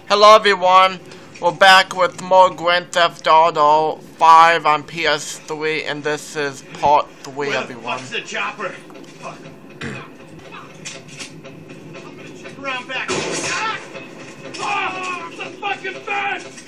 Hello everyone, we're back with more Grand Theft Auto 5 on PS3, and this is part 3, everyone. What's the chopper? Fuck. Around back.